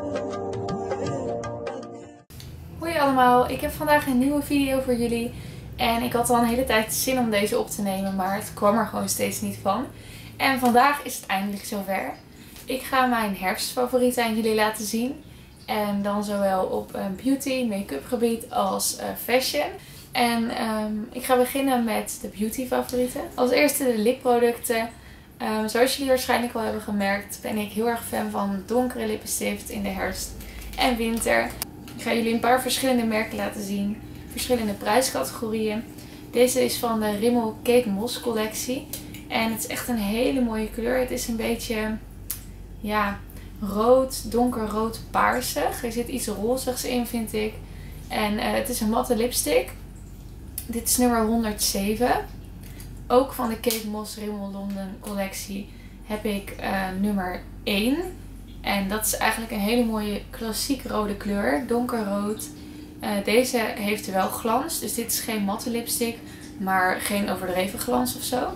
Hoi allemaal, ik heb vandaag een nieuwe video voor jullie. En ik had al een hele tijd zin om deze op te nemen, maar het kwam er gewoon steeds niet van. En vandaag is het eindelijk zover. Ik ga mijn herfstfavorieten aan jullie laten zien. En dan zowel op beauty, make-up gebied als fashion. En ik ga beginnen met de beauty favorieten. Als eerste de lipproducten. Zoals jullie waarschijnlijk wel hebben gemerkt ben ik heel erg fan van donkere lippenstift in de herfst en winter. Ik ga jullie een paar verschillende merken laten zien. Verschillende prijscategorieën. Deze is van de Rimmel Kate Moss collectie. En het is echt een hele mooie kleur. Het is een beetje, ja, rood, donkerrood paarsig. Er zit iets rozigs in, vind ik. En het is een matte lipstick. Dit is nummer 107. Ook van de Kate Moss Rimmel London collectie heb ik nummer 1. En dat is eigenlijk een hele mooie klassiek rode kleur. Donkerrood. Deze heeft wel glans. Dus dit is geen matte lipstick. Maar geen overdreven glans of zo.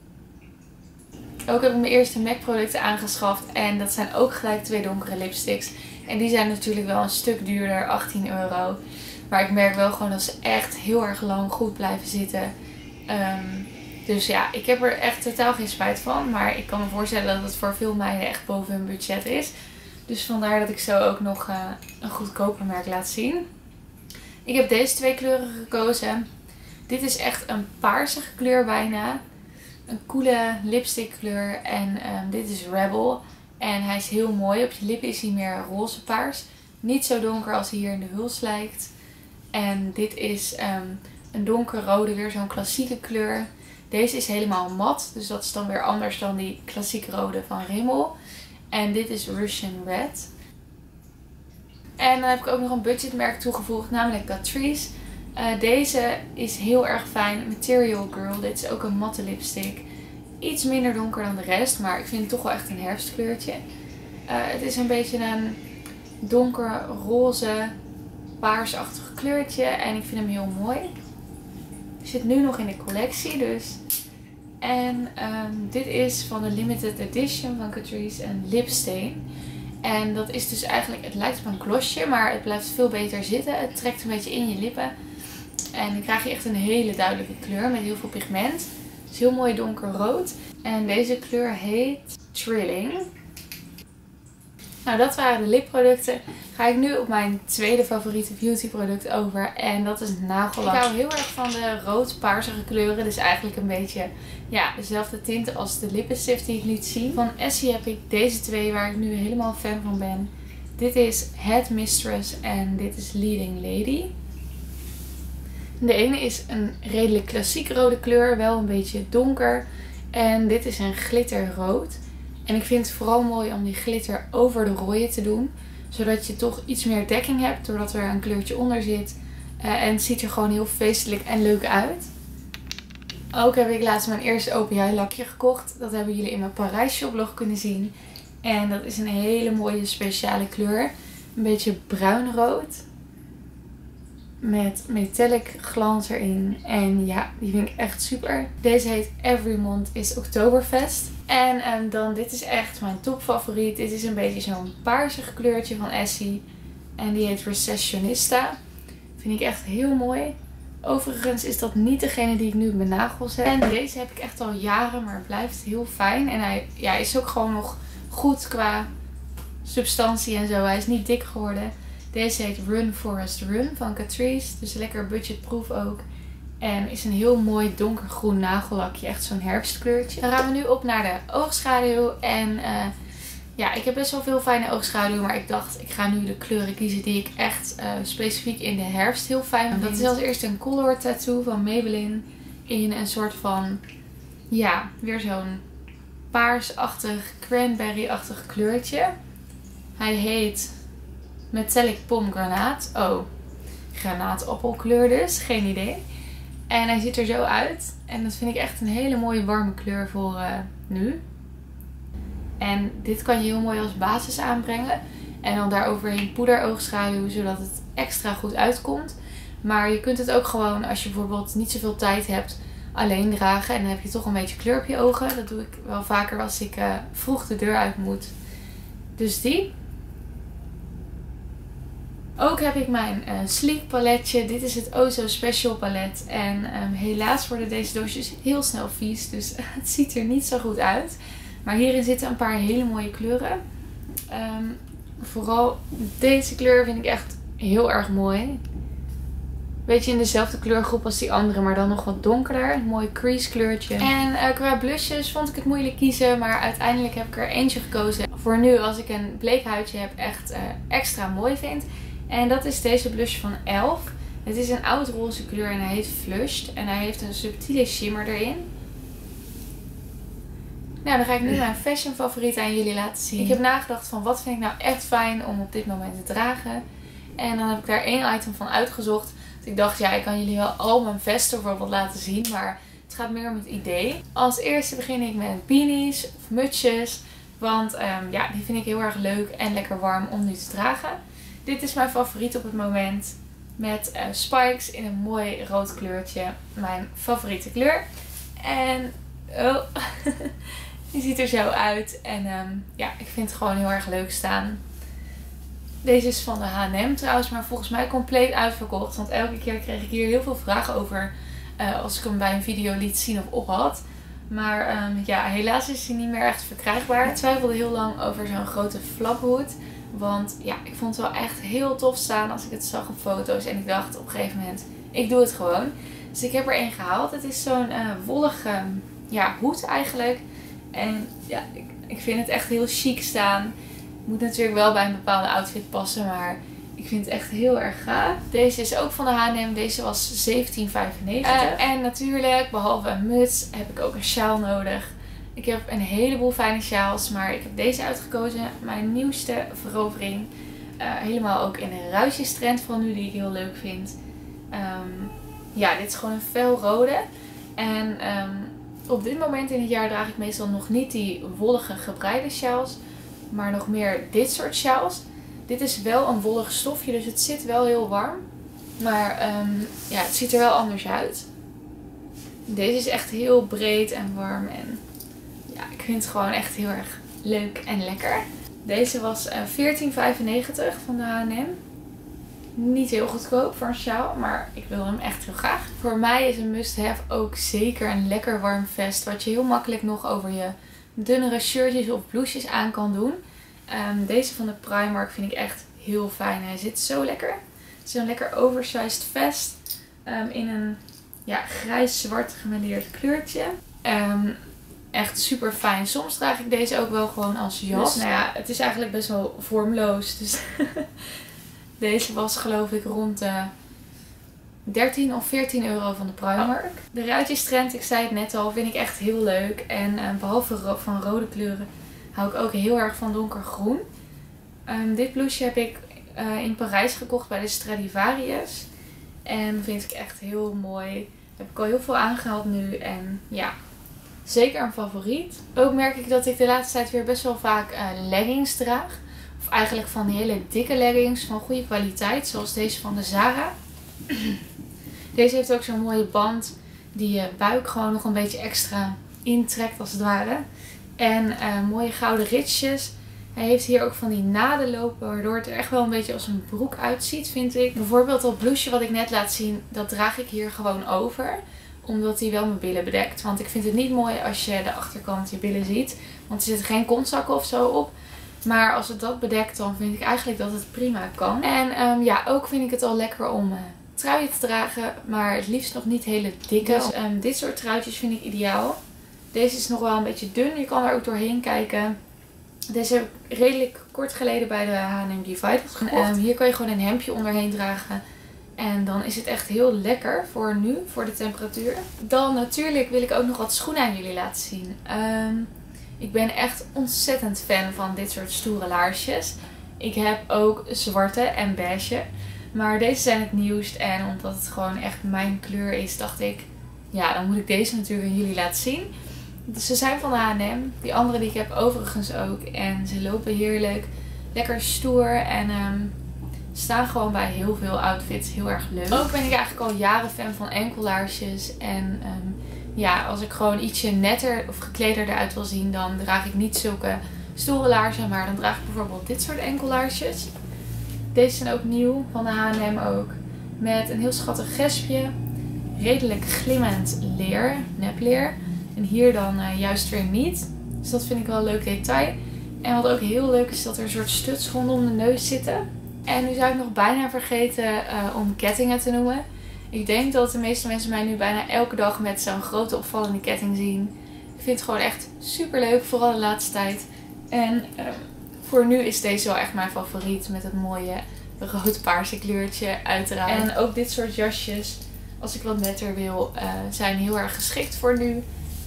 Ook heb ik mijn eerste MAC producten aangeschaft. En dat zijn ook gelijk 2 donkere lipsticks. En die zijn natuurlijk wel een stuk duurder. 18 euro. Maar ik merk wel gewoon dat ze echt heel erg lang goed blijven zitten. Dus ja, ik heb er echt totaal geen spijt van. Maar ik kan me voorstellen dat het voor veel meiden echt boven hun budget is. Dus vandaar dat ik zo ook nog een goedkoper merk laat zien. Ik heb deze 2 kleuren gekozen. Dit is echt een paarsige kleur bijna. Een coole lipstick kleur. En dit is Rebel. En hij is heel mooi. Op je lippen is hij meer roze paars. Niet zo donker als hij hier in de huls lijkt. En dit is een donkerrode, weer zo'n klassieke kleur. Deze is helemaal mat, dus dat is dan weer anders dan die klassieke rode van Rimmel. En dit is Russian Red. En dan heb ik ook nog een budgetmerk toegevoegd, namelijk Catrice. Deze is heel erg fijn. Material Girl. Dit is ook een matte lipstick. Iets minder donker dan de rest, maar ik vind het toch wel echt een herfstkleurtje. Het is een beetje een donker roze paarsachtig kleurtje en ik vind hem heel mooi. Zit nu nog in de collectie dus. En dit is van de limited edition van Catrice, een lipstain. En dat is dus eigenlijk, het lijkt op een glossje, maar het blijft veel beter zitten. Het trekt een beetje in je lippen. En dan krijg je echt een hele duidelijke kleur met heel veel pigment. Het is heel mooi donkerrood. En deze kleur heet Trilling. Nou, dat waren de lipproducten. Ga ik nu op mijn tweede favoriete beauty product over. En dat is nagellak. Ik hou heel erg van de rood-paarsige kleuren. Dus eigenlijk een beetje, ja, dezelfde tinten als de lippenstift die ik liet zien. Van Essie heb ik deze 2 waar ik nu helemaal fan van ben. Dit is Head Mistress en dit is Leading Lady. De ene is een redelijk klassiek rode kleur. Wel een beetje donker. En dit is een glitterrood. En ik vind het vooral mooi om die glitter over de rooien te doen. Zodat je toch iets meer dekking hebt. Doordat er een kleurtje onder zit. En het ziet er gewoon heel feestelijk en leuk uit. Ook heb ik laatst mijn eerste OPI lakje gekocht. Dat hebben jullie in mijn Parijs shoplog kunnen zien. En dat is een hele mooie speciale kleur. Een beetje bruinrood. Met metallic glans erin. En ja, die vind ik echt super. Deze heet Every Month is Oktoberfest. En dan dit is echt mijn topfavoriet. Dit is een beetje zo'n paarsig kleurtje van Essie. En die heet Recessionista. Vind ik echt heel mooi. Overigens is dat niet degene die ik nu op mijn nagels heb. En deze heb ik echt al jaren, maar het blijft heel fijn. En hij is ook gewoon nog goed qua substantie en zo. Hij is niet dik geworden. Deze heet Run Forest Run van Catrice. Dus lekker budgetproof ook. En is een heel mooi donkergroen nagellakje. Echt zo'n herfstkleurtje. Dan gaan we nu op naar de oogschaduw. En ja, ik heb best wel veel fijne oogschaduw. Maar ik dacht, ik ga nu de kleuren kiezen die ik echt specifiek in de herfst heel fijn vind. Dat is als eerste een Color Tattoo van Maybelline. In een soort van, ja, weer zo'n paarsachtig, cranberry-achtig kleurtje. Hij heet Metallic Pomegranate. Oh, granaatappelkleur dus. Geen idee. En hij ziet er zo uit. En dat vind ik echt een hele mooie warme kleur voor nu. En dit kan je heel mooi als basis aanbrengen. En dan daaroverheen poederoogschaduw, zodat het extra goed uitkomt. Maar je kunt het ook gewoon, als je bijvoorbeeld niet zoveel tijd hebt, alleen dragen. En dan heb je toch een beetje kleur op je ogen. Dat doe ik wel vaker als ik vroeg de deur uit moet. Dus die. Ook heb ik mijn Sleek paletje. Dit is het Oh So Special palet. En helaas worden deze doosjes heel snel vies. Dus het ziet er niet zo goed uit. Maar hierin zitten een paar hele mooie kleuren. Vooral deze kleur vind ik echt heel erg mooi. Beetje in dezelfde kleurgroep als die andere, maar dan nog wat donkerder. Een mooi crease kleurtje. En qua blushes vond ik het moeilijk kiezen, maar uiteindelijk heb ik er eentje gekozen. Voor nu, als ik een bleek huidje heb, echt extra mooi vind. En dat is deze blush van e.l.f. Het is een oud roze kleur en hij heet Flushed. En hij heeft een subtiele shimmer erin. Nou, dan ga ik nu mijn fashion favorieten aan jullie laten zien. Ik heb nagedacht van wat vind ik nou echt fijn om op dit moment te dragen. En dan heb ik daar één item van uitgezocht. Ik dacht, ja, ik kan jullie wel al mijn vesten bijvoorbeeld laten zien, maar het gaat meer om het idee. Als eerste begin ik met beanies of mutsjes, want ja, die vind ik heel erg leuk en lekker warm om nu te dragen. Dit is mijn favoriet op het moment, met spikes in een mooi rood kleurtje, mijn favoriete kleur. En oh, die ziet er zo uit en ja, ik vind het gewoon heel erg leuk staan. Deze is van de H&M trouwens, maar volgens mij compleet uitverkocht. Want elke keer kreeg ik hier heel veel vragen over als ik hem bij een video liet zien of op had. Maar ja, helaas is hij niet meer echt verkrijgbaar. Ik twijfelde heel lang over zo'n grote flaphoed. Want ja, ik vond het wel echt heel tof staan als ik het zag op foto's. En ik dacht op een gegeven moment, ik doe het gewoon. Dus ik heb er één gehaald. Het is zo'n wollige ja, hoed eigenlijk. En ja, ik vind het echt heel chic staan. Moet natuurlijk wel bij een bepaalde outfit passen, maar ik vind het echt heel erg gaaf. Deze is ook van de H&M. Deze was €17,95. En natuurlijk, behalve een muts, heb ik ook een sjaal nodig. Ik heb een heleboel fijne sjaals, maar ik heb deze uitgekozen. Mijn nieuwste verovering. Helemaal ook in een ruitjestrend van nu, die ik heel leuk vind. Ja, dit is gewoon een felrode. En op dit moment in het jaar draag ik meestal nog niet die wollige gebreide sjaals. Maar nog meer dit soort sjaals. Dit is wel een wollig stofje, dus het zit wel heel warm. Maar ja, het ziet er wel anders uit. Deze is echt heel breed en warm. En ja, ik vind het gewoon echt heel erg leuk en lekker. Deze was €14,95 van de H&M. Niet heel goedkoop voor een sjaal, maar ik wil hem echt heel graag. Voor mij is een must-have ook zeker een lekker warm vest. Wat je heel makkelijk nog over je dunnere shirtjes of blouses aan kan doen. Deze van de Primark vind ik echt heel fijn. Hij zit zo lekker. Het is een lekker oversized vest. In een ja, grijs-zwart gemêleerd kleurtje. Echt super fijn. Soms draag ik deze ook wel gewoon als jas. Dus, nou ja, het is eigenlijk best wel vormloos. Dus deze was geloof ik rond de 13 of 14 euro van de Primark. De ruitjestrend, ik zei het net al, vind ik echt heel leuk. En behalve van rode kleuren hou ik ook heel erg van donkergroen. Dit blouseje heb ik in Parijs gekocht bij de Stradivarius. En vind ik echt heel mooi. Heb ik al heel veel aangehaald nu. En ja, zeker een favoriet. Ook merk ik dat ik de laatste tijd weer best wel vaak leggings draag. Of eigenlijk van die hele dikke leggings van goede kwaliteit. Zoals deze van de Zara. Deze heeft ook zo'n mooie band die je buik gewoon nog een beetje extra intrekt als het ware. En mooie gouden ritsjes. Hij heeft hier ook van die naden lopen, waardoor het er echt wel een beetje als een broek uitziet, vind ik. Bijvoorbeeld dat blouseje wat ik net laat zien, dat draag ik hier gewoon over. Omdat hij wel mijn billen bedekt. Want ik vind het niet mooi als je de achterkant je billen ziet. Want er zitten geen kontzakken of zo op. Maar als het dat bedekt, dan vind ik eigenlijk dat het prima kan. En ja, ook vind ik het al lekker om truien te dragen. Maar het liefst nog niet hele dikke. Dus dit soort truitjes vind ik ideaal. Deze is nog wel een beetje dun. Je kan er ook doorheen kijken. Deze heb ik redelijk kort geleden bij de H&M Divided gekocht. Hier kan je gewoon een hemdje onderheen dragen. En dan is het echt heel lekker voor nu, voor de temperatuur. Dan natuurlijk wil ik ook nog wat schoenen aan jullie laten zien. Ik ben echt ontzettend fan van dit soort stoere laarsjes. Ik heb ook zwarte en beige. Maar deze zijn het nieuwst. En omdat het gewoon echt mijn kleur is, dacht ik, ja, dan moet ik deze natuurlijk aan jullie laten zien. Dus ze zijn van de H&M. Die andere die ik heb overigens ook. En ze lopen heerlijk. Lekker stoer. En staan gewoon bij heel veel outfits heel erg leuk. Ook ben ik eigenlijk al jaren fan van enkellaarsjes. En ja, als ik gewoon ietsje netter of gekleder eruit wil zien, dan draag ik niet zulke stoere laarzen. Maar dan draag ik bijvoorbeeld dit soort enkellaarsjes. Deze zijn ook nieuw, van de H&M ook. Met een heel schattig gespje. Redelijk glimmend leer, nepleer. En hier dan juist weer niet. Dus dat vind ik wel een leuk detail. En wat ook heel leuk is, dat er een soort stutschoenen om de neus zitten. En nu zou ik nog bijna vergeten om kettingen te noemen. Ik denk dat de meeste mensen mij nu bijna elke dag met zo'n grote opvallende ketting zien. Ik vind het gewoon echt super leuk, vooral de laatste tijd. En voor nu is deze wel echt mijn favoriet met het mooie rood-paarse kleurtje uiteraard. En ook dit soort jasjes, als ik wat netter wil, zijn heel erg geschikt voor nu.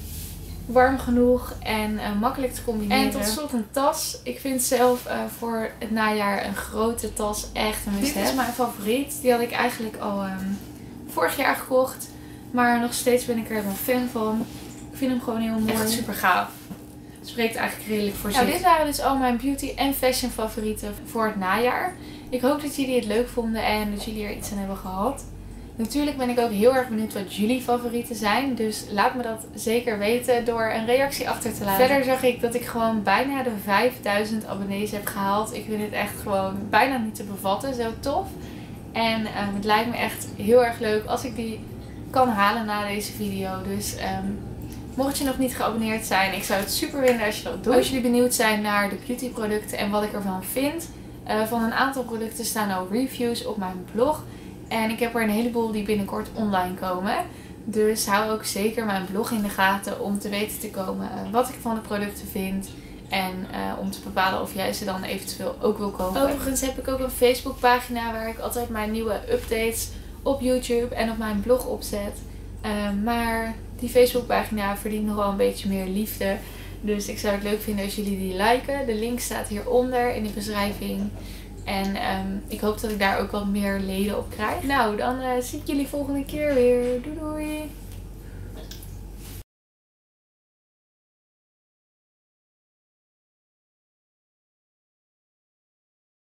Warm genoeg en makkelijk te combineren. En tot slot een tas. Ik vind zelf voor het najaar een grote tas echt een must-have. Dit is mijn favoriet. Die had ik eigenlijk al vorig jaar gekocht. Maar nog steeds ben ik er helemaal fan van. Ik vind hem gewoon heel mooi. Echt super gaaf. Het spreekt eigenlijk redelijk voor zich. Nou, dit waren dus al mijn beauty en fashion favorieten voor het najaar. Ik hoop dat jullie het leuk vonden en dat jullie er iets aan hebben gehad. Natuurlijk ben ik ook heel erg benieuwd wat jullie favorieten zijn. Dus laat me dat zeker weten door een reactie achter te laten. Verder zag ik dat ik gewoon bijna de 5000 abonnees heb gehaald. Ik vind het echt gewoon bijna niet te bevatten. Zo tof. En het lijkt me echt heel erg leuk als ik die kan halen na deze video. Dus mocht je nog niet geabonneerd zijn, ik zou het super vinden als je dat doet. Als jullie benieuwd zijn naar de beauty producten en wat ik ervan vind. Van een aantal producten staan al reviews op mijn blog. En ik heb er een heleboel die binnenkort online komen. Dus hou ook zeker mijn blog in de gaten om te weten te komen wat ik van de producten vind. En om te bepalen of jij ze dan eventueel ook wil kopen. Overigens heb ik ook een Facebookpagina waar ik altijd mijn nieuwe updates op YouTube en op mijn blog opzet. Maar die Facebookpagina verdient nog wel een beetje meer liefde. Dus ik zou het leuk vinden als jullie die liken. De link staat hieronder in de beschrijving. En ik hoop dat ik daar ook wat meer leden op krijg. Nou, dan zie ik jullie volgende keer weer. Doei doei!